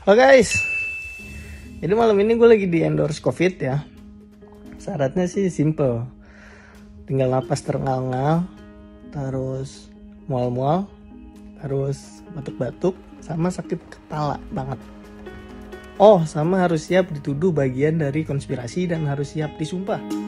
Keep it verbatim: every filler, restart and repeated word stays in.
Halo guys, jadi malam ini gue lagi di endorse COVID ya. Syaratnya sih simple, tinggal napas terengal-engal, terus mual-mual, terus batuk-batuk, sama sakit kepala banget. Oh, sama harus siap dituduh bagian dari konspirasi dan harus siap disumpah.